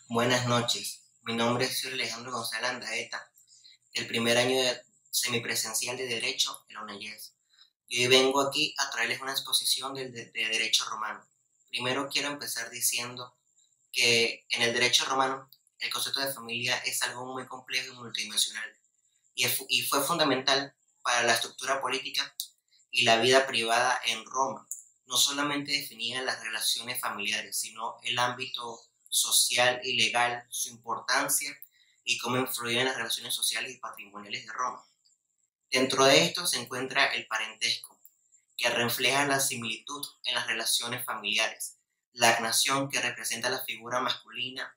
Buenas noches, mi nombre es Sir Alejandro González Andaeta, del primer año de semipresencial de Derecho en la UNEYES. Y hoy vengo aquí a traerles una exposición de Derecho Romano. Primero quiero empezar diciendo que en el Derecho Romano el concepto de familia es algo muy complejo y multidimensional, y fue fundamental para la estructura política y la vida privada en Roma. No solamente definía las relaciones familiares, sino el ámbito social y legal, su importancia y cómo influía en las relaciones sociales y patrimoniales de Roma. Dentro de esto se encuentra el parentesco, que refleja la similitud en las relaciones familiares, la agnación, que representa la figura masculina,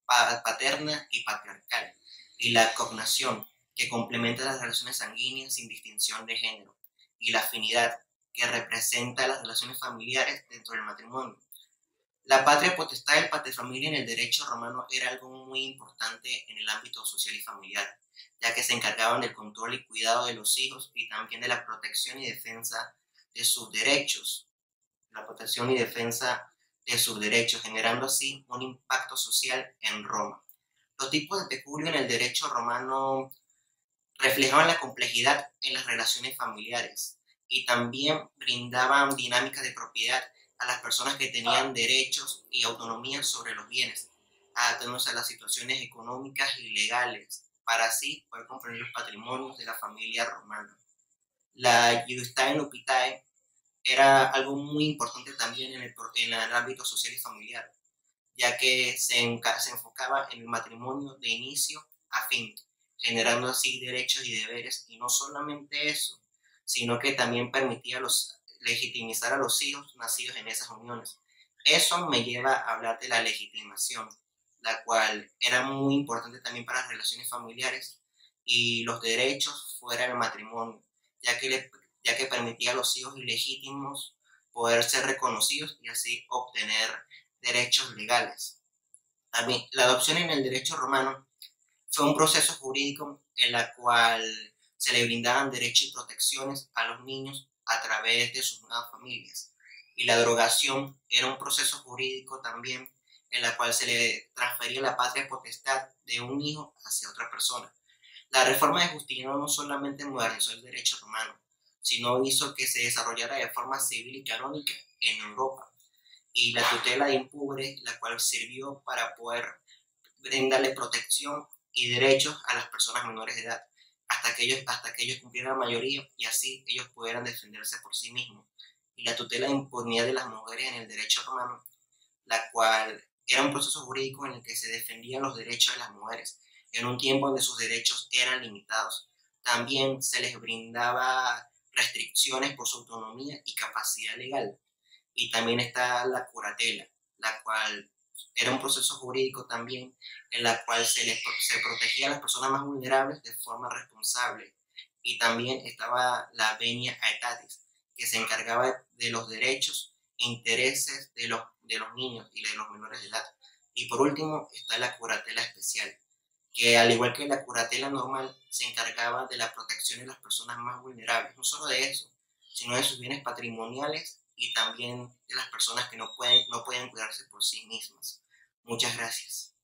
paterna y patriarcal, y la cognación, que complementa las relaciones sanguíneas sin distinción de género, y la afinidad, que representa las relaciones familiares dentro del matrimonio. La patria potestad del paterfamilia en el derecho romano era algo muy importante en el ámbito social y familiar, ya que se encargaban del control y cuidado de los hijos y también de la protección y defensa de sus derechos, la protección y defensa de sus derechos, generando así un impacto social en Roma. Los tipos de peculio en el derecho romano reflejaban la complejidad en las relaciones familiares y también brindaban dinámicas de propiedad a las personas que tenían derechos y autonomía sobre los bienes, adaptándose a las situaciones económicas y legales, para así poder comprender los patrimonios de la familia romana. La Iudicae Nuptiae era algo muy importante también en el ámbito social y familiar, ya que se enfocaba en el matrimonio de inicio a fin, generando así derechos y deberes, y no solamente eso, sino que también permitía legitimizar a los hijos nacidos en esas uniones. Eso me lleva a hablar de la legitimación, la cual era muy importante también para las relaciones familiares y los derechos fuera del matrimonio, ya que, ya que permitía a los hijos ilegítimos poder ser reconocidos y así obtener derechos legales. También, la adopción en el derecho romano fue un proceso jurídico en el cual se le brindaban derechos y protecciones a los niños a través de sus nuevas familias. Y la derogación era un proceso jurídico también en la cual se le transfería la patria potestad de un hijo hacia otra persona. La reforma de Justiniano no solamente modernizó el derecho romano, sino hizo que se desarrollara de forma civil y canónica en Europa, y la tutela de impubres, la cual sirvió para poder brindarle protección y derechos a las personas menores de edad, hasta que ellos cumplieran la mayoría y así ellos pudieran defenderse por sí mismos. Y la tutela de impunidad de las mujeres en el derecho romano, la cual era un proceso jurídico en el que se defendían los derechos de las mujeres, en un tiempo donde sus derechos eran limitados. También se les brindaba restricciones por su autonomía y capacidad legal. Y también está la curatela, la cual era un proceso jurídico también en la cual se protegía a las personas más vulnerables de forma responsable. Y también estaba la venia aetatis, que se encargaba de los derechos e intereses de los niños y de los menores de edad. Y por último está la curatela especial, que al igual que la curatela normal, se encargaba de la protección de las personas más vulnerables, no solo de eso, sino de sus bienes patrimoniales y también de las personas que no pueden cuidarse por sí mismas. Muchas gracias.